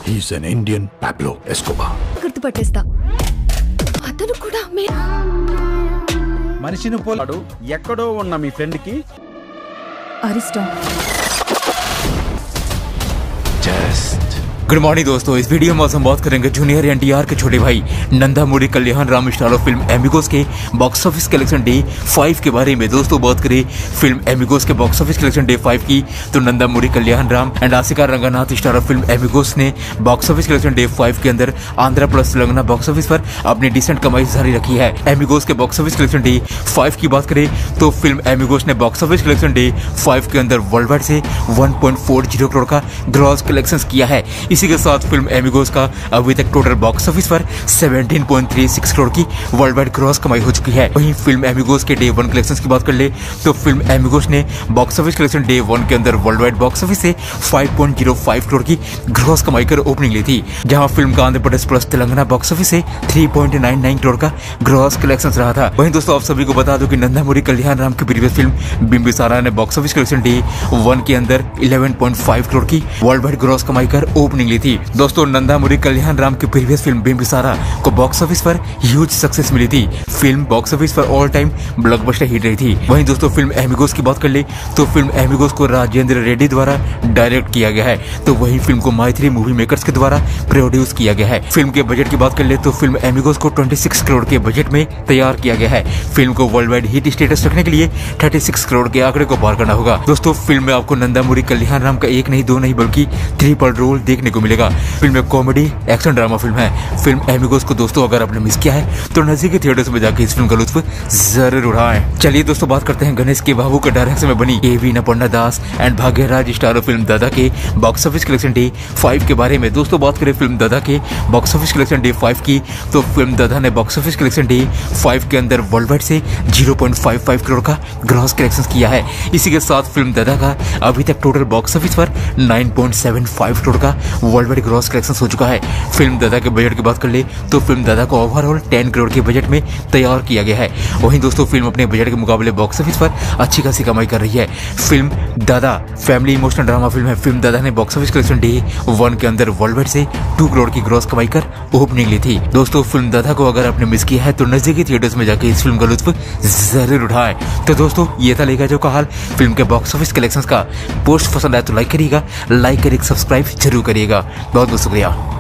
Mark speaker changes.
Speaker 1: He's an Indian Pablo Escobar.
Speaker 2: గుర్తుపట్టేస్తా. అతను కూడా
Speaker 3: మనిషిని పోలాడు ఎక్కడో ఉన్న మీ ఫ్రెండ్ కి
Speaker 2: అరిస్టో.
Speaker 4: गुड मॉर्निंग दोस्तों, इस वीडियो में हम बात करेंगे जूनियर एनटीआर के छोटे भाई Nandamuri Kalyan Ram starrer film Amigos के बॉक्स ऑफिस कलेक्शन डे 5 के बारे में। दोस्तों बात करें फिल्म एमिगोस के बॉक्स ऑफिस कलेक्शन डे 5 की, तो Nandamuri Kalyan Ram and Ashika Ranganath starrer film Amigos ने बॉक्स ऑफिस कलेक्शन डे 5 के अंदर Andhra plus Telangana box office पर अपनी डिसेंट कमाई जारी रखी है। एमिगोस के बॉक्स ऑफिस कलेक्शन डे 5 की बात करें तो फिल्म एमिगोस ने बॉक्स ऑफिस कलेक्शन डे 5 के अंदर वर्ल्ड वाइड से 1.40 करोड़ का ग्रॉस कलेक्शन किया है। इसी के साथ फिल्म एमिगोस का अभी तक टोटल बॉक्स ऑफिस पर 17.36 करोड़ की वर्ल्ड वाइड ग्रॉस कमाई हो चुकी है। वहीं फिल्म एमिगोस के डे 1 कलेक्शंस की बात कर ले तो फिल्म एमिगोस ने बॉक्स ऑफिस कलेक्शन डे 1 के अंदर वर्ल्ड वाइड बॉक्स ऑफिस से 5.05 करोड़ की ग्रॉस कमाई कर ओपनिंग ली थी, जहां फिल्म का Andhra Pradesh plus Telangana box office से 3.99 करोड़ का ग्रॉस कलेक्शन रहा था। वहीं दोस्तों आप सभी को बता दो कि नंदामूरी कल्याण राम की प्रीवियस फिल्म बिंबिसारा ने बॉक्स ऑफिस कलेक्शन डे 1 के अंदर 11.5 करोड़ की वर्ल्ड वाइड ग्रॉस कमाई कर ओपनिंग ली थी। दोस्तों नंदामूरी कल्याण राम की प्रीवियस फिल्म बिंबिसारा को बॉक्स ऑफिस पर ह्यूज सक्सेस मिली थी। फिल्म बॉक्स ऑफिस पर ऑल टाइम ब्लॉकबस्टर हिट रही थी। वहीं दोस्तों फिल्म एमिगोस की बात कर ले तो फिल्म एमिगोस को राजेंद्र रेड्डी द्वारा डायरेक्ट किया गया है, तो वहीं फिल्म को माइथ्री मूवी मेकर्स के द्वारा प्रोड्यूस किया गया है। फिल्म के बजट की बात कर ले तो फिल्म एमिगोस को 26 करोड़ के बजट में तैयार किया गया है। फिल्म को वर्ल्ड वाइड हिट स्टेटस रखने के लिए 36 करोड़ के आंकड़े को पार करना होगा। दोस्तों फिल्म में आपको नंदामूरी कल्याण राम का एक नहीं दो नहीं बल्कि ट्रिपल रोल देखने को मिलेगा। फिल्म में कॉमेडी एक्शन ड्रामा फिल्म है। फिल्म एमिगोस को दोस्तों अगर आपने मिस किया है तो नजदीकी थिएटर्स में जाकर इस फिल्म का लुत्फ जरूर उठाएं। चलिए दोस्तों बात करते हैं गणेश के बाबू के डायरेक्शन में बनी KV Napanna Das and Bhagyaraj starrer film Dada के बॉक्स ऑफिस कलेक्शन डे 5 के बारे में। दोस्तों बात करें फिल्म दादा के बॉक्स ऑफिस कलेक्शन डे 5 की, तो फिल्म दादा ने बॉक्स ऑफिस कलेक्शन डे 5 के अंदर वर्ल्ड वाइड से 0.55 करोड़ का ग्रॉस कलेक्शन किया है। इसी के साथ फिल्म दादा का अभी तक टोटल बॉक्स ऑफिस पर 9.75 करोड़ का वर्ल्ड वाइड ग्रॉस कलेक्शन हो चुका है। फिल्म दादा के बजट की बात कर ले तो फिल्म दादा को ओवरऑल 10 करोड़ के बजट में तैयार किया गया है। वहीं दोस्तों फिल्म अपने बजट के मुकाबले बॉक्स ऑफिस पर अच्छी खासी कमाई कर रही है। Film Dada family emotional drama film है। फिल्म दादा ने बॉक्स ऑफिस कलेक्शन डे 1 के अंदर वर्ल्ड वाइड से 2 करोड़ की ग्रॉस कमाई कर ओपनिंग ली थी। दोस्तों फिल्म दादा को अगर आपने मिस किया है तो नजदीकी थिएटर्स में जाकर इस फिल्म का लुत्फ जरूर उठाएं। तो दोस्तों ये था लेगा जो का हाल फिल्म के बॉक्स ऑफिस कलेक्शंस का। पोस्ट पसंद आया तो लाइक करिएगा, लाइक करिए, सब्सक्राइब जरूर करिएगा। बहुत बहुत शुक्रिया।